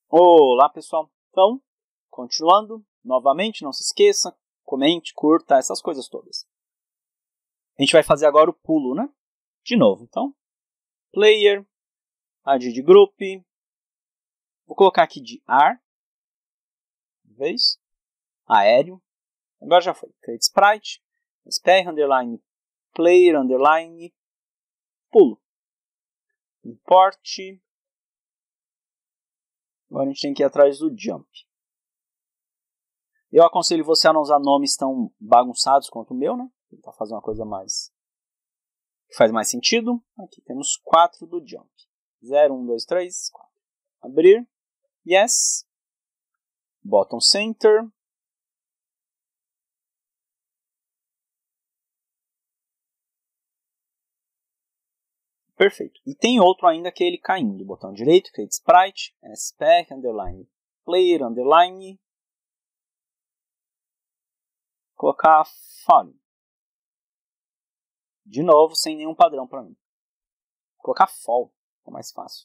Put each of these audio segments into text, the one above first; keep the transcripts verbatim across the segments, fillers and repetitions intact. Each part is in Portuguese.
Olá pessoal, então, continuando, novamente, não se esqueça, comente, curta, essas coisas todas. A gente vai fazer agora o pulo, né? De novo, então, player, add de group, vou colocar aqui de ar, vez, aéreo, agora já foi, create sprite, spr, underline, player, underline, pulo, import, agora a gente tem que ir atrás do jump. Eu aconselho você a não usar nomes tão bagunçados quanto o meu, né? Tentar fazer uma coisa mais que faz mais sentido. Aqui temos quatro do jump. zero, um, dois, três, quatro. Abrir. Yes. Bottom center. Perfeito. E tem outro ainda que é ele caindo. Botão direito, create sprite, spec, underline, player, underline. Colocar fall. De novo, sem nenhum padrão para mim. Colocar fall, é mais fácil.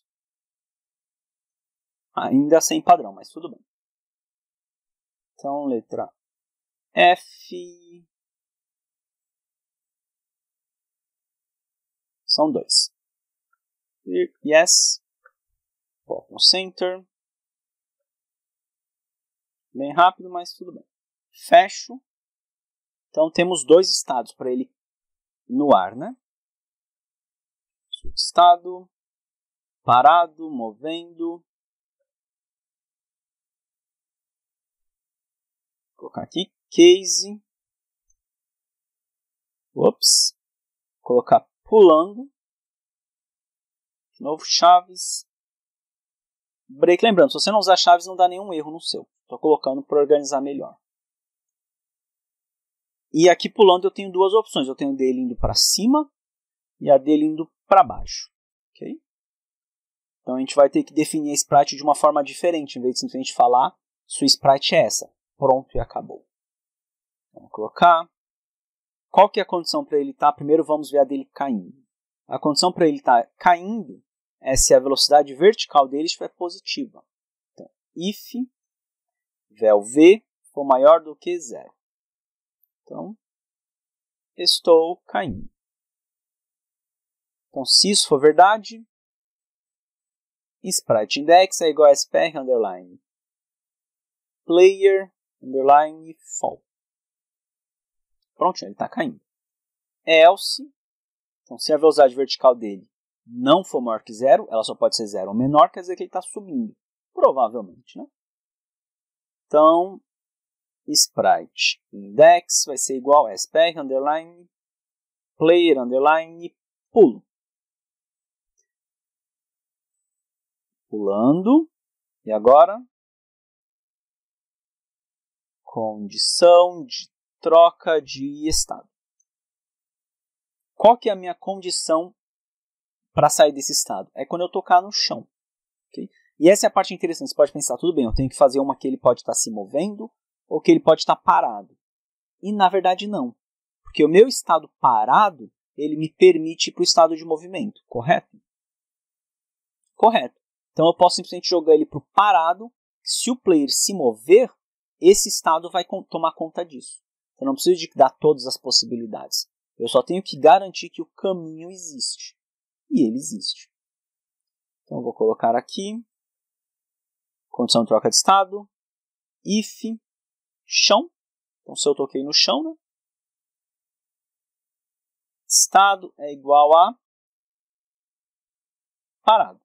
Ainda sem padrão, mas tudo bem. Então, letra F. São dois. Yes. Bottom center. Bem rápido, mas tudo bem. Fecho. Então, temos dois estados para ele no ar, né? Estado, parado, movendo. Vou colocar aqui, case. Ops. Vou colocar pulando. De novo, chaves. Break. Lembrando, se você não usar chaves, não dá nenhum erro no seu. Estou colocando para organizar melhor. E aqui pulando eu tenho duas opções. Eu tenho a dele indo para cima e a dele indo para baixo. Okay? Então a gente vai ter que definir a sprite de uma forma diferente. Em vez de simplesmente falar, sua sprite é essa. Pronto e acabou. Vamos colocar. Qual que é a condição para ele estar? Primeiro vamos ver a dele caindo. A condição para ele estar caindo é se a velocidade vertical dele estiver positiva. Então, if vel v for maior do que zero. Então, estou caindo. Então, se isso for verdade, sprite index é igual a spr underline player underline fall. Pronto, ele está caindo. Else, então se a velocidade vertical dele não for maior que zero, ela só pode ser zero ou menor, quer dizer que ele está subindo. Provavelmente, né? Então, sprite index vai ser igual a spr underline player underline pulo. Pulando. E agora? Condição de troca de estado. Qual que é a minha condição para sair desse estado? É quando eu tocar no chão. Okay? E essa é a parte interessante. Você pode pensar, tudo bem, eu tenho que fazer uma que ele pode estar se movendo ou que ele pode estar parado. E na verdade não. Porque o meu estado parado, ele me permite ir para o estado de movimento, correto? Correto. Então eu posso simplesmente jogar ele para o parado. Se o player se mover, esse estado vai tomar conta disso. Eu não preciso de dar todas as possibilidades. Eu só tenho que garantir que o caminho existe. E ele existe. Então eu vou colocar aqui. Condição de troca de estado. If chão. Então se eu toquei no chão, né? Estado é igual a parado.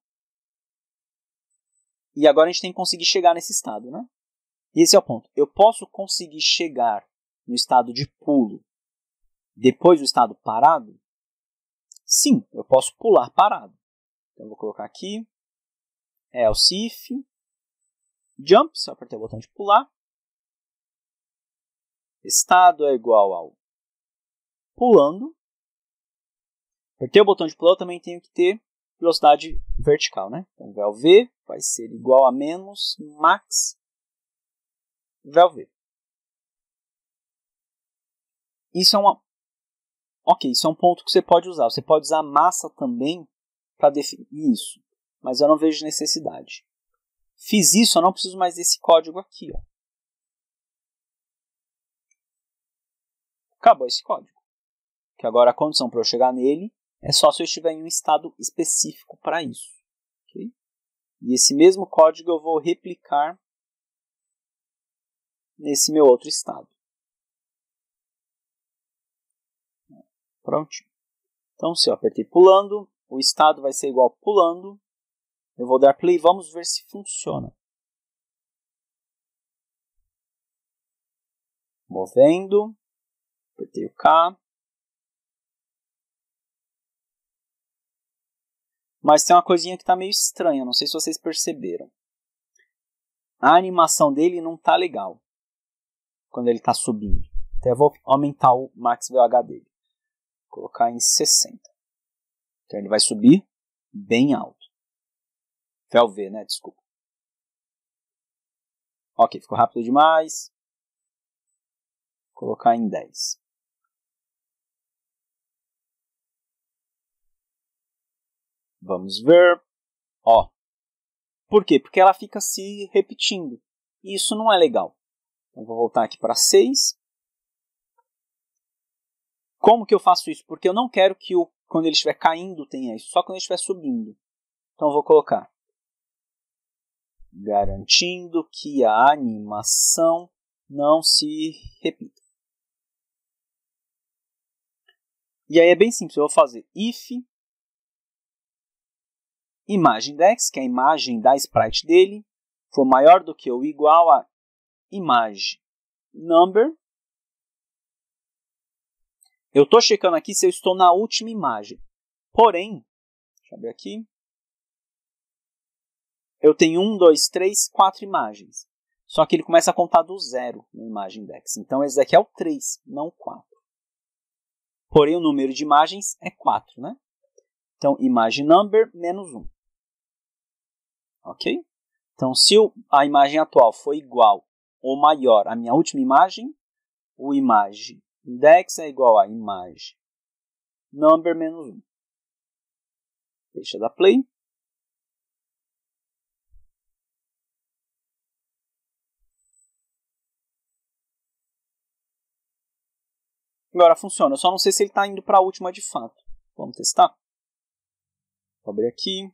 E agora a gente tem que conseguir chegar nesse estado, né? E esse é o ponto. Eu posso conseguir chegar no estado de pulo depois do estado parado? Sim, eu posso pular parado. Então eu vou colocar aqui else if jump, se eu apertar o botão de pular. Estado é igual ao pulando. Apertei o botão de pular, eu também tenho que ter velocidade vertical, né? Então vel v vai ser igual a menos max vel v. Isso é uma Ok, isso é um ponto que você pode usar. Você pode usar massa também para definir isso, mas eu não vejo necessidade. Fiz isso, eu não preciso mais desse código aqui. Ó. Acabou esse código. Que agora a condição para eu chegar nele é só se eu estiver em um estado específico para isso. Okay? E esse mesmo código eu vou replicar nesse meu outro estado. Prontinho. Então, se eu apertei pulando, o estado vai ser igual pulando. Eu vou dar play, vamos ver se funciona. Movendo. Apertei o K. Mas tem uma coisinha que está meio estranha, não sei se vocês perceberam. A animação dele não está legal quando ele está subindo. Até vou aumentar o Max V H dele. Vou colocar em sessenta. Então ele vai subir bem alto. V L V, né? Desculpa. Ok, ficou rápido demais. Vou colocar em dez. Vamos ver. Ó. Por quê? Porque ela fica se repetindo. E isso não é legal. Então vou voltar aqui para seis. Como que eu faço isso? Porque eu não quero que o, quando ele estiver caindo tenha isso. Só quando ele estiver subindo. Então eu vou colocar. Garantindo que a animação não se repita. E aí é bem simples. Eu vou fazer if ImageIndex, que é a imagem da sprite dele, for maior do que ou igual a ImageNumber. Eu estou checando aqui se eu estou na última imagem. Porém, deixa eu abrir aqui. Eu tenho um, dois, três, quatro imagens. Só que ele começa a contar do zero no ImageIndex. Então esse daqui é o três, não o quatro. Porém o número de imagens é quatro, né? Então ImageNumber menos um. Ok? Então, se a imagem atual for igual ou maior à minha última imagem, o ImageIndex é igual a ImageNumber menos um. Deixa eu dar play. Agora funciona, eu só não sei se ele está indo para a última de fato. Vamos testar? Vou abrir aqui.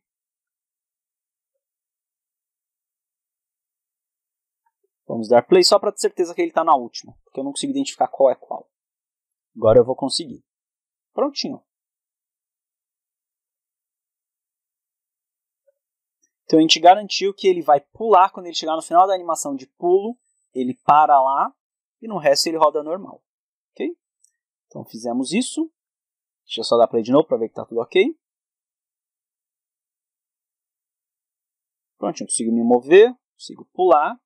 Vamos dar play só para ter certeza que ele está na última, porque eu não consigo identificar qual é qual. Agora eu vou conseguir. Prontinho. Então a gente garantiu que ele vai pular quando ele chegar no final da animação de pulo, ele para lá e no resto ele roda normal. Ok? Então fizemos isso. Deixa eu só dar play de novo para ver que está tudo ok. Prontinho, consigo me mover, consigo pular.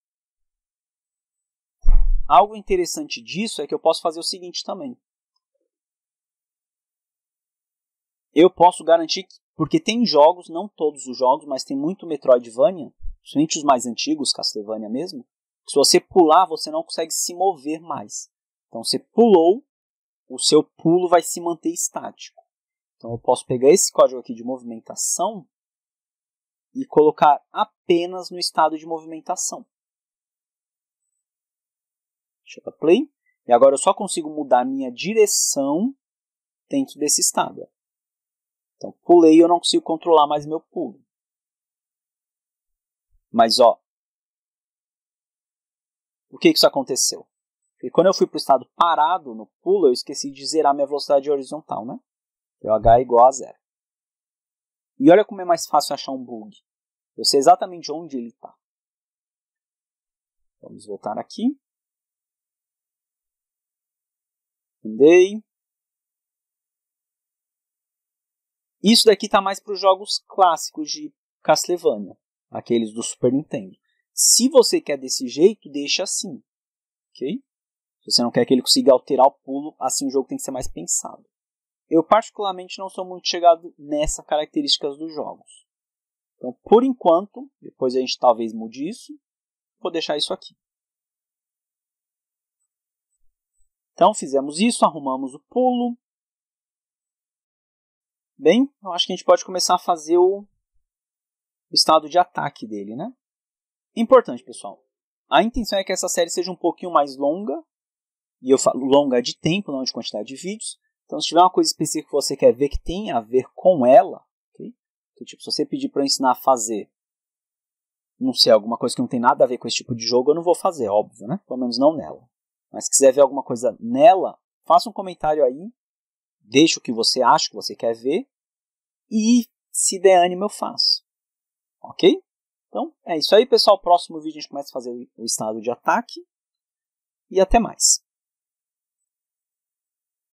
Algo interessante disso é que eu posso fazer o seguinte também. Eu posso garantir, que, porque tem jogos, não todos os jogos, mas tem muito Metroidvania, principalmente os mais antigos, Castlevania mesmo, que se você pular, você não consegue se mover mais. Então você pulou, o seu pulo vai se manter estático. Então eu posso pegar esse código aqui de movimentação e colocar apenas no estado de movimentação. Deixa eu dar play. E agora eu só consigo mudar a minha direção dentro desse estado. Então, pulei e eu não consigo controlar mais meu pulo. Mas, ó, por que isso aconteceu? Porque quando eu fui para o estado parado no pulo, eu esqueci de zerar minha velocidade horizontal, né? O H é igual a zero. E olha como é mais fácil achar um bug. Eu sei exatamente onde ele está. Vamos voltar aqui. Andei. Isso daqui está mais para os jogos clássicos de Castlevania, aqueles do Super Nintendo. Se você quer desse jeito, deixa assim. Okay? Se você não quer que ele consiga alterar o pulo, assim o jogo tem que ser mais pensado. Eu particularmente não sou muito chegado nessas características dos jogos. Então, por enquanto, depois a gente talvez mude isso, vou deixar isso aqui. Então, fizemos isso, arrumamos o pulo. Bem, eu acho que a gente pode começar a fazer o, o estado de ataque dele, né? Importante, pessoal. A intenção é que essa série seja um pouquinho mais longa. E eu falo longa de tempo, não de quantidade de vídeos. Então, se tiver uma coisa específica que você quer ver que tem a ver com ela, okay? Então, tipo, se você pedir para eu ensinar a fazer, não sei, alguma coisa que não tem nada a ver com esse tipo de jogo, eu não vou fazer, óbvio, né? Pelo menos não nela. Mas se quiser ver alguma coisa nela, faça um comentário aí, deixa o que você acha que você quer ver, e se der ânimo eu faço. Ok? Então, é isso aí, pessoal. Próximo vídeo a gente começa a fazer o estado de ataque, e até mais.